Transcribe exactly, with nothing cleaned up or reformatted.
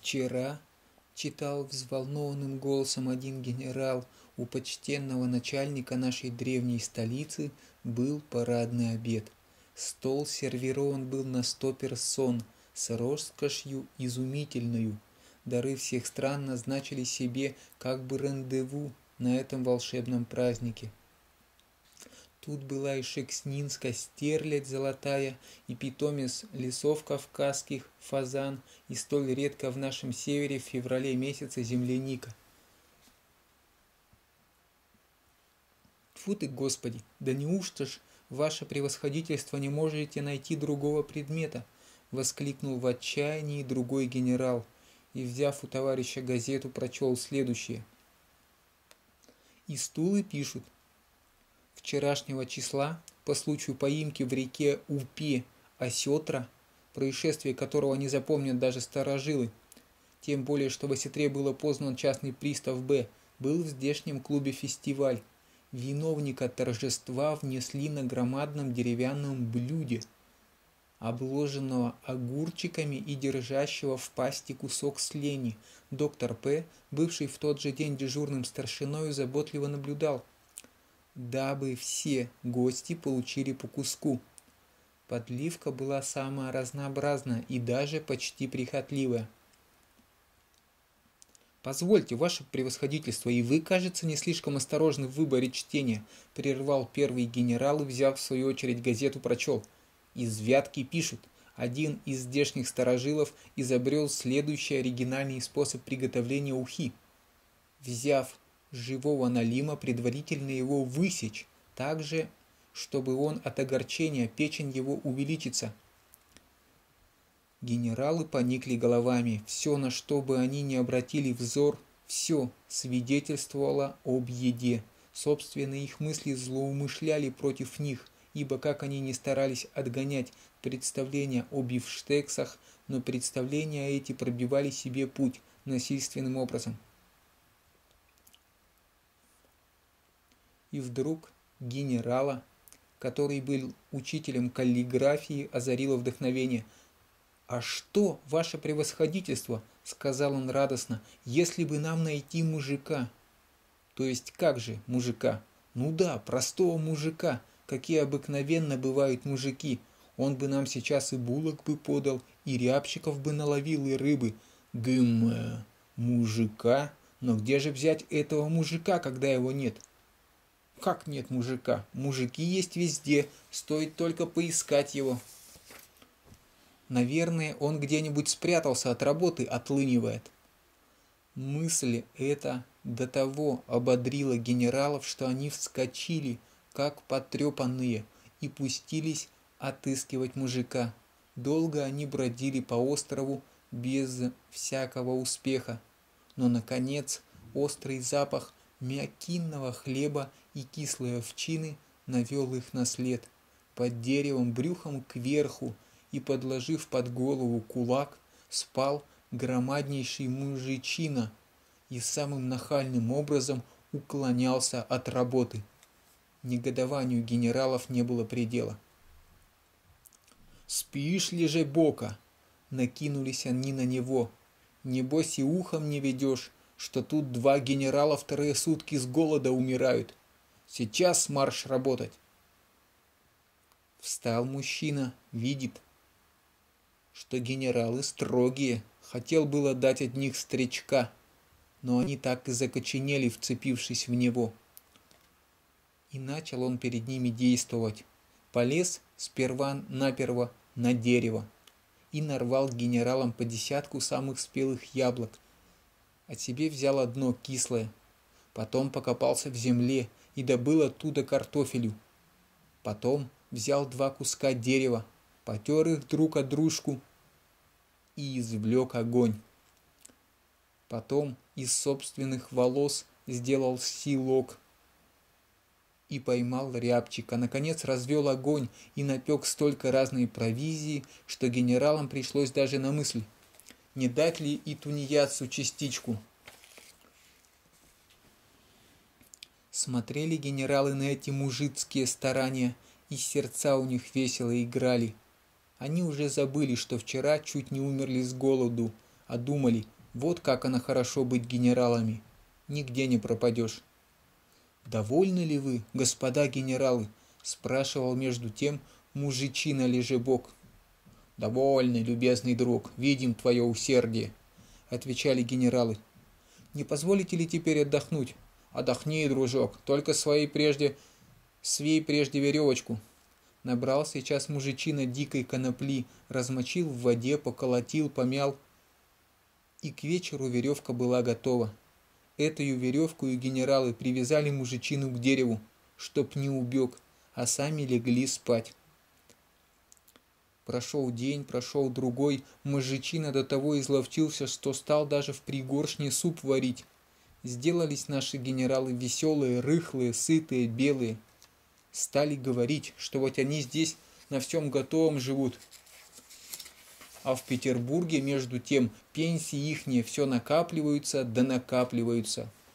Вчера, читал взволнованным голосом один генерал, у почтенного начальника нашей древней столицы был парадный обед. Стол сервирован был на сто персон, с роскошью изумительную. Дары всех стран назначили себе как бы рандеву на этом волшебном празднике. Тут была и шекснинская стерлядь золотая, и питомец лесов кавказских фазан, и столь редко в нашем севере в феврале месяце земляника. Тьфу ты, Господи, да неужто ж, ваше превосходительство, не можете найти другого предмета? Воскликнул в отчаянии другой генерал, и, взяв у товарища газету, прочел следующее. И стулы пишут. Вчерашнего числа, по случаю поимки в реке Упе осетра, происшествие которого не запомнят даже старожилы, тем более, что в осетре было познан частный пристав Б, был в здешнем клубе фестиваль. Виновника торжества внесли на громадном деревянном блюде, обложенного огурчиками и держащего в пасти кусок слени. Доктор П, бывший в тот же день дежурным старшиною, заботливо наблюдал, дабы все гости получили по куску. Подливка была самая разнообразная и даже почти прихотливая. «Позвольте, ваше превосходительство, и вы, кажется, не слишком осторожны в выборе чтения», прервал первый генерал и, взяв в свою очередь газету, прочел. «Из Вятки пишут. Один из здешних старожилов изобрел следующий оригинальный способ приготовления ухи. Взяв живого налима, предварительно его высечь, так же, чтобы он от огорчения, печень его увеличится». Генералы поникли головами. Все, на что бы они ни обратили взор, все свидетельствовало об еде. Собственные их мысли злоумышляли против них, ибо как они ни старались отгонять представления о бифштексах, но представления эти пробивали себе путь насильственным образом. И вдруг генерала, который был учителем каллиграфии, озарило вдохновение. «А что, ваше превосходительство, — сказал он радостно, — если бы нам найти мужика?» «То есть как же мужика?» «Ну да, простого мужика, какие обыкновенно бывают мужики. Он бы нам сейчас и булок бы подал, и рябчиков бы наловил, и рыбы. Гм, мужика? Но где же взять этого мужика, когда его нет?» «Как нет мужика? Мужики есть везде, стоит только поискать его». «Наверное, он где-нибудь спрятался от работы, отлынивает». Мысль эта до того ободрила генералов, что они вскочили, как потрепанные, и пустились отыскивать мужика. Долго они бродили по острову без всякого успеха, но, наконец, острый запах мякинного хлеба и кислой овчины навел их на след. Под деревом брюхом кверху и подложив под голову кулак, спал громаднейший мужичина и самым нахальным образом уклонялся от работы. Негодованию генералов не было предела. «Спишь ли же, Бока?» — накинулись они на него. «Небось и ухом не ведешь, что тут два генерала вторые сутки с голода умирают. Сейчас марш работать!» Встал мужчина, видит, что генералы строгие, хотел было дать от них стрячка, но они так и закоченели, вцепившись в него. И начал он перед ними действовать. Полез сперва-наперво на дерево и нарвал генералам по десятку самых спелых яблок, а себе взял одно кислое. Потом покопался в земле и добыл оттуда картофелю. Потом взял два куска дерева, потер их друг о дружку и извлек огонь. Потом из собственных волос сделал силок и поймал рябчика. Наконец развел огонь и напек столько разной провизии, что генералам пришлось даже на мысль, не дать ли и тунеядцу частичку. Смотрели генералы на эти мужицкие старания, и сердца у них весело играли. Они уже забыли, что вчера чуть не умерли с голоду, а думали, Вот как она хорошо быть генералами. Нигде не пропадешь. «Довольны ли вы, господа генералы?» – спрашивал между тем мужичина Лежебок. «Довольны, любезный друг, видим твое усердие», – отвечали генералы. «Не позволите ли теперь отдохнуть?» «Отдохни, дружок, только своей прежде, свей прежде веревочку». Набрал сейчас мужичина дикой конопли, размочил в воде, поколотил, помял, и к вечеру веревка была готова. Этою веревку и генералы привязали мужичину к дереву, чтоб не убег, а сами легли спать. Прошел день, прошел другой, мужичина до того изловчился, что стал даже в пригоршне суп варить. Сделались наши генералы веселые, рыхлые, сытые, белые. Стали говорить, что вот они здесь на всем готовом живут. А в Петербурге, между тем, пенсии ихние все накапливаются да накапливаются.